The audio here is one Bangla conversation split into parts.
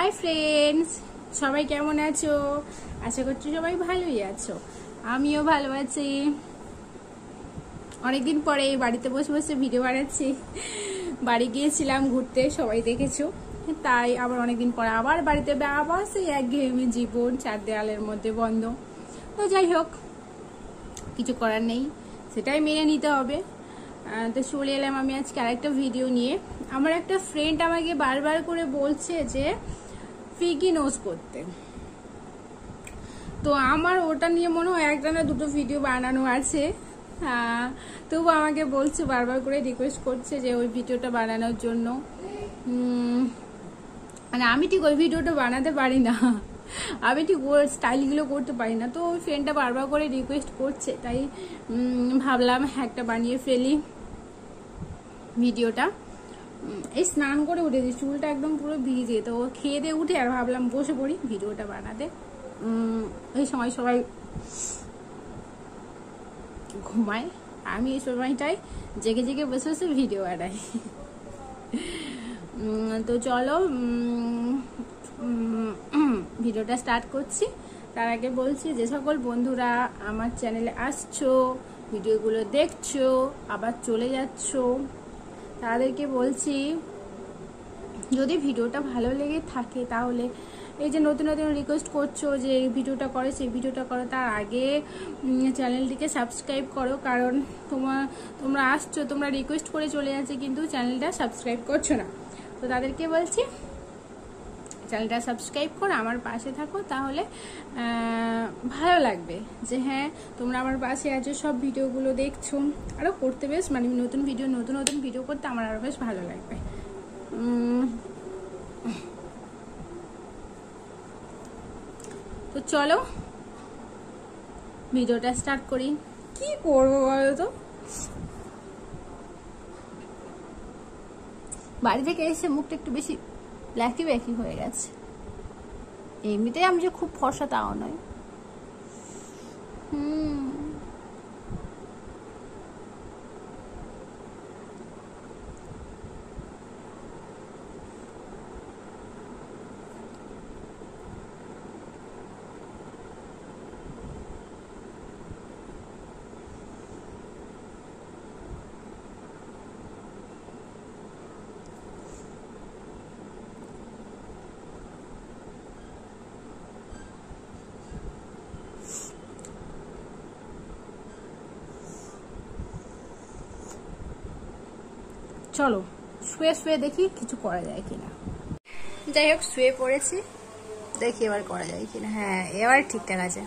হাই ফ্রেন্ডস, সবাই কেমন আছো? আশা করছি সবাই ভালোই আছো। আমিও ভালো আছি। অনেকদিন পরে বাড়িতে বসে বসে ভিডিও বানাচ্ছি। বাড়ি গিয়েছিলাম ঘুরতে, সবাই দেখেছো। তাই আবার অনেকদিন পরে আবার বাড়িতে আবার সেই একঘেয়েমি জীবন, চার দেওয়ালের মধ্যে বন্ধ। তো যাই হোক, কিছু করার নেই, সেটাই মেনে নিতে হবে। তো চলে এলাম আমি আজকে আরেকটা ভিডিও নিয়ে। আমার একটা ফ্রেন্ড আমাকে বারবার করে বলছে যে পিগি নোজ করতে, তো আমার ওটা নিয়ে মনে হয় একটা না দুটো ভিডিও বানানো আছে। তবু আমাকে বলছে, বারবার করে রিকোয়েস্ট করছে যে ওই ভিডিওটা বানানোর জন্য। মানে আমি ঠিক ওই ভিডিওটা বানাতে পারি না, আমি ঠিক ওর স্টাইলগুলো করতে পারি না। তো ওই ফ্রেন্ডটা বারবার করে রিকোয়েস্ট করছে, তাই ভাবলাম একটা বানিয়ে ফেলি ভিডিওটা। এই স্নান করে উঠেছি, চুলটা একদম পুরো ভিজে, তো খেয়ে দিয়ে উঠে আর ভাবলাম বসে পড়ি ভিডিওটা বানাতে। এই সময় সবাই ঘুমায়, আমি এই সময়টাই জেগে জেগে বসে বসে ভিডিও বানাই। তো চলো ভিডিওটা স্টার্ট করছি। তার আগে বলছি, যে সকল বন্ধুরা আমার চ্যানেলে আসছো, ভিডিওগুলো দেখছো আবার চলে যাচ্ছো, তাদেরকে বলছি, যদি ভিডিওটা ভালো লেগে থাকে তাহলে এই যে নতুন নতুন রিকোয়েস্ট করছো যে এই ভিডিওটা করো সেই ভিডিওটা করো, তার আগে চ্যানেলটিকে সাবস্ক্রাইব করো। কারণ তোমরা আসছো, তোমরা রিকোয়েস্ট করে চলে যাচ্ছে, কিন্তু চ্যানেলটা সাবস্ক্রাইব করছো না। তো তাদেরকে বলছি, চ্যানেলটা সাবস্ক্রাইব করো, আমার পাশে থাকো, তাহলে ভালো লাগবে যে হ্যাঁ তোমরা আমার পাশে আছো, সব ভিডিওগুলো দেখছো। আরও করতে বেশ মানে নতুন ভিডিও করতে আমার আরও বেশ ভালো লাগবে। তো চলো ভিডিওটা স্টার্ট করি। কি করবো বলো তো, বাড়ি থেকে এসে মুখটা একটু বেশি ব্ল্যাকি হয়ে গেছে। এমনিতেই আমি যে খুব ফর্সা তাও নয়। চলো শুয়ে শুয়ে দেখি কিছু করা যায় কিনা। যাই হোক, শুয়ে পড়েছি, দেখি এবার করা যায় কিনা। হ্যাঁ, এবার ঠিকঠাক আছে।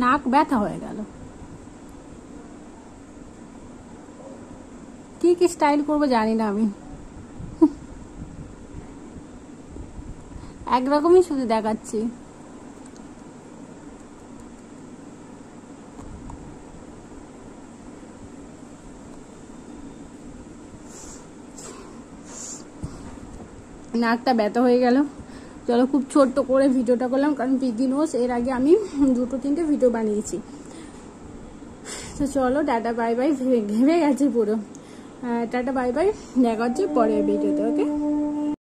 নাক ব্যথা হয়ে গেল। কি কি স্টাইল করবো জানি না আমি, একরকমই শুধু দেখাচ্ছি। নাকটা ব্যথা হয়ে গেল। চলো খুব ছোট্ট করে ভিডিওটা করলাম, কারণ পিগি নোস এর আগে আমি 2-3টে ভিডিও বানিয়েছি। তো চলো টাটা বাই বাই, ঘেমে গেছে পুরো। টাটা বাই বাই, দেখা হচ্ছে পরের ভিডিওতে। ওকে।